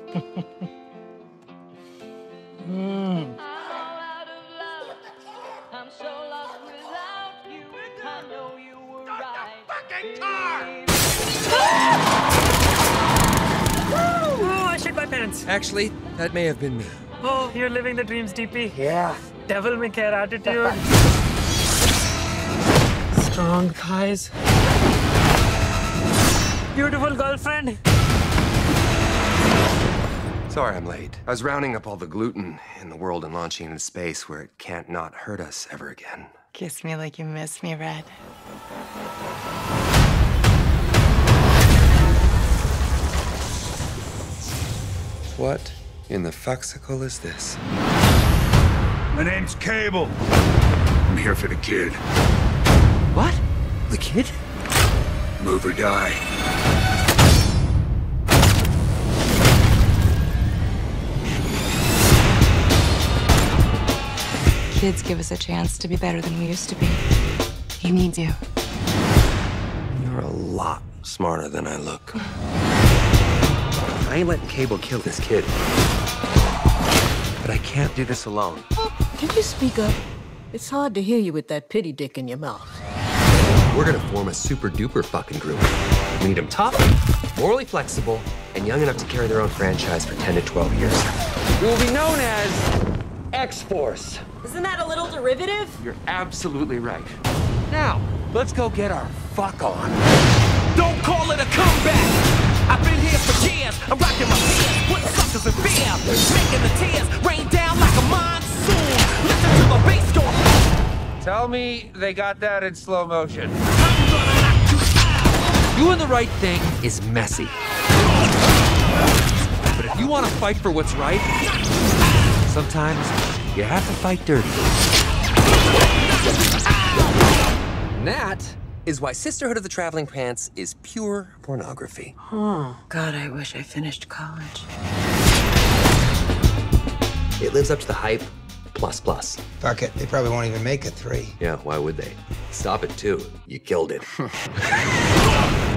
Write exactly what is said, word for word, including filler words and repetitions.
mm. Oh, I shit my pants. Actually, that may have been me. Oh, you're living the dreams, D P. Yeah. Devil may care attitude. Strong thighs. Beautiful girlfriend. Sorry I'm late. I was rounding up all the gluten in the world and launching into space where it can't not hurt us ever again. Kiss me like you miss me, Red. What in the fuxicle is this? My name's Cable. I'm here for the kid. What? The kid? Move or die. Kids give us a chance to be better than we used to be. He needs you. You're a lot smarter than I look. I ain't letting Cable kill this kid. But I can't do this alone. Can you speak up? It's hard to hear you with that pity dick in your mouth. We're gonna form a super duper fucking group. We need them tough, morally flexible, and young enough to carry their own franchise for ten to twelve years. We will be known as X-Force. Isn't that a little derivative? You're absolutely right. Now, let's go get our fuck on. Don't call it a comeback. I've been here for years. I'm rocking my fears, putting suckers in fear, making the tears rain down like a monsoon. Listen to the bass go. Tell me they got that in slow motion. Doing the right thing is messy. But if you want to fight for what's right, sometimes you have to fight dirty. And that is why Sisterhood of the Traveling Pants is pure pornography. Oh, God, I wish I finished college. It lives up to the hype, plus plus. Fuck it, they probably won't even make it three. Yeah, why would they? Stop it too. You killed it.